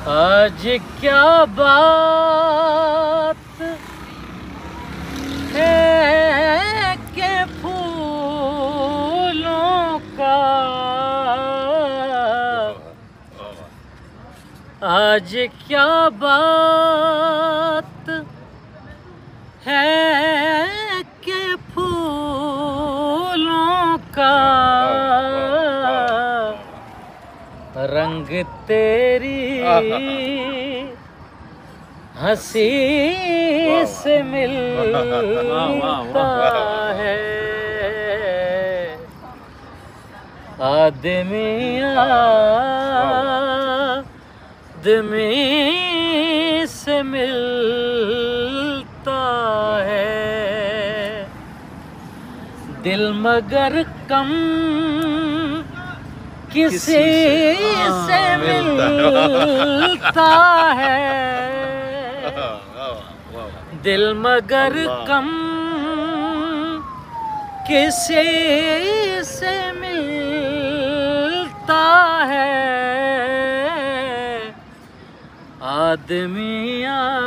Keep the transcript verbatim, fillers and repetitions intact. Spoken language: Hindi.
आज क्या बात है कि फूलों का आज क्या बात है कि फूलों का रंग तेरी हंसी से मिलता है। आदमी आदमी से मिलता है, दिल मगर कम किसी से मिलता है, दिल मगर कम किसी से मिलता है। आदमी